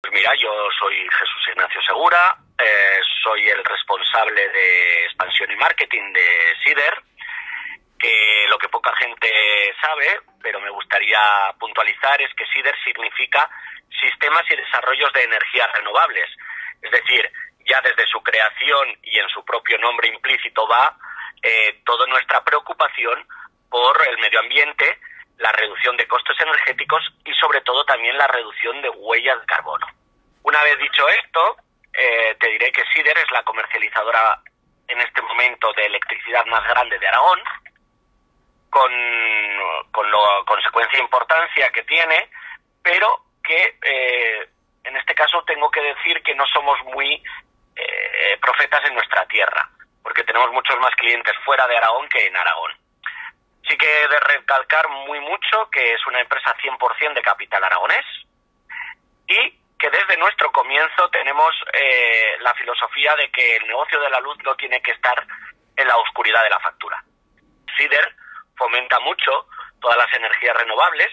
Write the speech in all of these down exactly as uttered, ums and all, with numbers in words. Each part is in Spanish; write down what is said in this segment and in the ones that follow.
Mira, yo soy Jesús Ignacio Segura, eh, soy el responsable de expansión y marketing de Sider, que lo que poca gente sabe, pero me gustaría puntualizar, es que Sider significa Sistemas y Desarrollos de Energías Renovables. Es decir, ya desde su creación y en su propio nombre implícito va eh, toda nuestra preocupación por el medio ambiente, la reducción de costes energéticos y sobre todo también la reducción de huellas de carbono. Una vez dicho esto, eh, te diré que Sider es la comercializadora en este momento de electricidad más grande de Aragón, con, con la consecuencia e importancia que tiene, pero que eh, en este caso tengo que decir que no somos muy eh, profetas en nuestra tierra, porque tenemos muchos más clientes fuera de Aragón que en Aragón. Sí que he de recalcar muy mucho que es una empresa cien por ciento de capital aragonés y que desde nuestro comienzo tenemos eh, la filosofía de que el negocio de la luz no tiene que estar en la oscuridad de la factura. Sider fomenta mucho todas las energías renovables,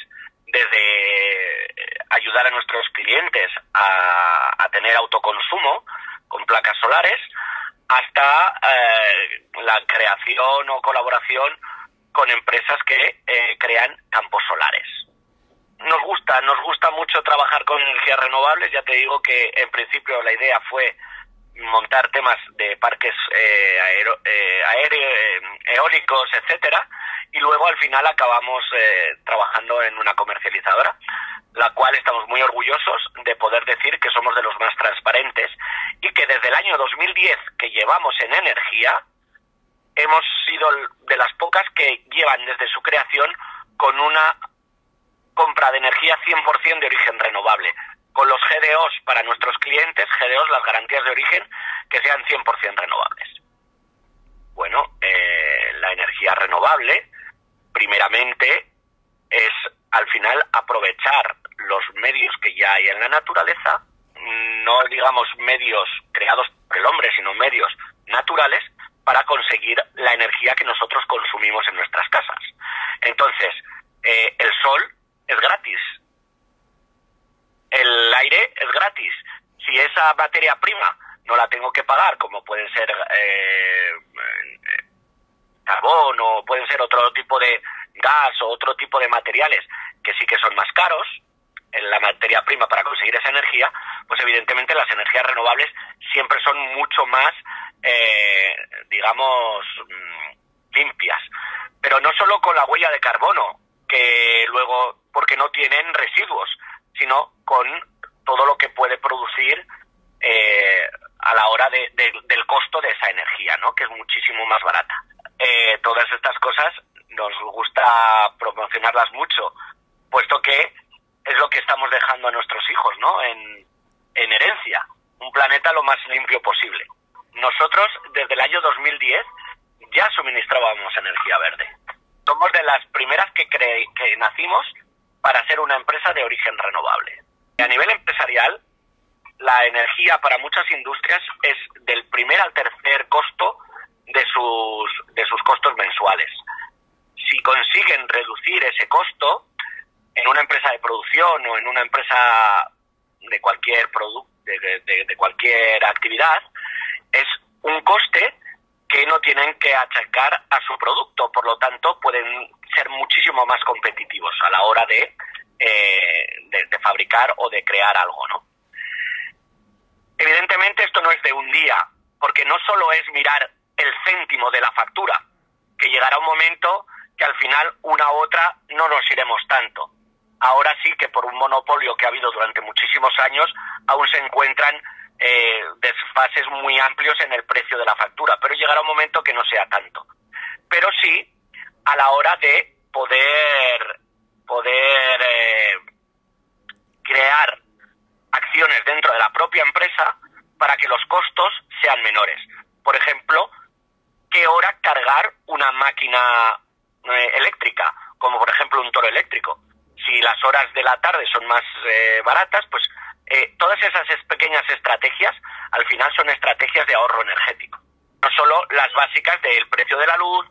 desde ayudar a nuestros clientes a, a tener autoconsumo con placas solares hasta eh, la creación o colaboración con empresas que eh, crean campos solares. Nos gusta, nos gusta mucho trabajar con energías renovables. Ya te digo que en principio la idea fue montar temas de parques eh, aero, eh, aéreo, eh, eólicos, etcétera, y luego al final acabamos eh, trabajando en una comercializadora, la cual estamos muy orgullosos de poder decir que somos de los más transparentes y que desde el año dos mil diez que llevamos en energía hemos sido de las pocas que llevan desde su creación con una compra de energía cien por ciento de origen renovable, con los G D Os para nuestros clientes, G D Os, las garantías de origen, que sean cien por ciento renovables. Bueno, eh, la energía renovable, primeramente, es al final aprovechar los medios que ya hay en la naturaleza, no digamos medios creados por el hombre, sino medios naturales, para conseguir la energía que nosotros consumimos en nuestras casas. Entonces, eh, el sol es gratis, el aire es gratis. Si esa materia prima no la tengo que pagar, como pueden ser eh, carbón o pueden ser otro tipo de gas o otro tipo de materiales que sí que son más caros en la materia prima para conseguir esa energía, pues evidentemente las energías renovables siempre son mucho más, eh, digamos, limpias. Pero no solo con la huella de carbono, que luego, porque no tienen residuos, sino con todo lo que puede producir eh, a la hora de, de, del costo de esa energía, ¿no? Que es muchísimo más barata. Eh, todas estas cosas nos gusta promocionarlas mucho, puesto que es lo que estamos dejando a nuestros hijos, ¿no? En, en herencia, un planeta lo más limpio posible. Nosotros, desde el año dos mil diez, ya suministrábamos energía verde. Somos de las primeras que, cre que nacimos para ser una empresa de origen renovable. A nivel empresarial, la energía para muchas industrias es del primer al tercer costo de sus, de sus costos mensuales. Si consiguen reducir ese costo en una empresa de producción o en una empresa de cualquier producto, de, de, de cualquier actividad, es un coste que no tienen que achacar a su producto, por lo tanto pueden ser muchísimo más competitivos a la hora de, eh, de, de fabricar o de crear algo, ¿no? Evidentemente esto no es de un día, porque no solo es mirar el céntimo de la factura, que llegará un momento que al final una u otra no nos iremos tanto. Ahora sí que por un monopolio que ha habido durante muchísimos años aún se encuentran eh, desfases muy amplios en el precio de la factura, pero llegará un momento que no sea tanto. Pero sí a la hora de poder, poder eh, crear acciones dentro de la propia empresa para que los costos sean menores. Por ejemplo, ¿qué hora cargar una máquina eh, eléctrica? Como por ejemplo un toro eléctrico. Si las horas de la tarde son más eh, baratas, pues eh, todas esas pequeñas estrategias al final son estrategias de ahorro energético. No solo las básicas del precio de la luz,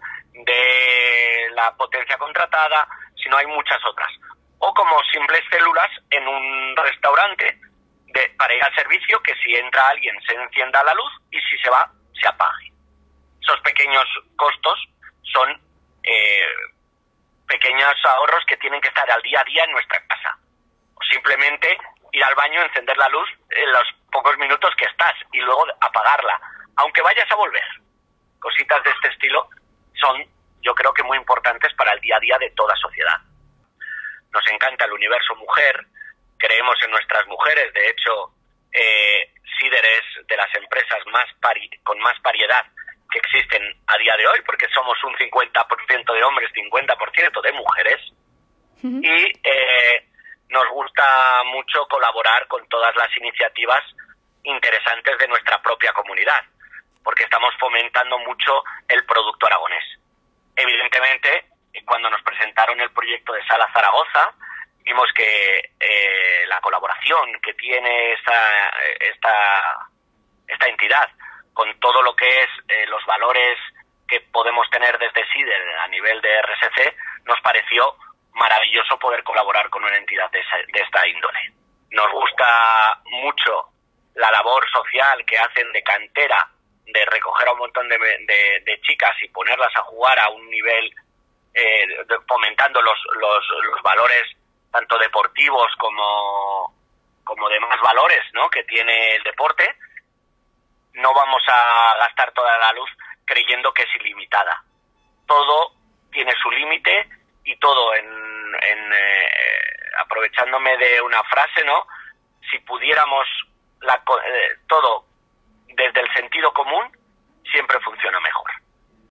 de la potencia contratada, sino hay muchas otras. O como simples células en un restaurante de, para ir al servicio, que si entra alguien se encienda la luz y si se va, se apague. Esos pequeños costos son eh, pequeños ahorros que tienen que estar al día a día en nuestra casa. O simplemente ir al baño, encender la luz en los pocos minutos que estás y luego apagarla, aunque vayas a volver. Cositas de este estilo son, yo creo que muy importantes para el día a día de toda sociedad. Nos encanta el universo mujer, creemos en nuestras mujeres, de hecho, eh, Sider es de las empresas más pari con más variedad que existen a día de hoy, porque somos un cincuenta por ciento de hombres, cincuenta por ciento de mujeres, uh-huh. y eh, nos gusta mucho colaborar con todas las iniciativas interesantes de nuestra propia comunidad, porque estamos fomentando mucho el producto aragonés. Evidentemente, cuando nos presentaron el proyecto de Sala Zaragoza, vimos que eh, la colaboración que tiene esta, esta, esta entidad con todo lo que es eh, los valores que podemos tener desde Sider a nivel de R S C, nos pareció maravilloso poder colaborar con una entidad de, esa, de esta índole. Nos gusta mucho la labor social que hacen de cantera, de recoger a un montón de, de, de chicas y ponerlas a jugar a un nivel, eh, de, fomentando los, los, los valores tanto deportivos como, como demás valores, ¿no?, que tiene el deporte. No vamos a gastar toda la luz creyendo que es ilimitada. Todo tiene su límite y todo, en, en eh, aprovechándome de una frase, ¿no?, si pudiéramos la, eh, todo desde el sentido común, siempre funciona mejor.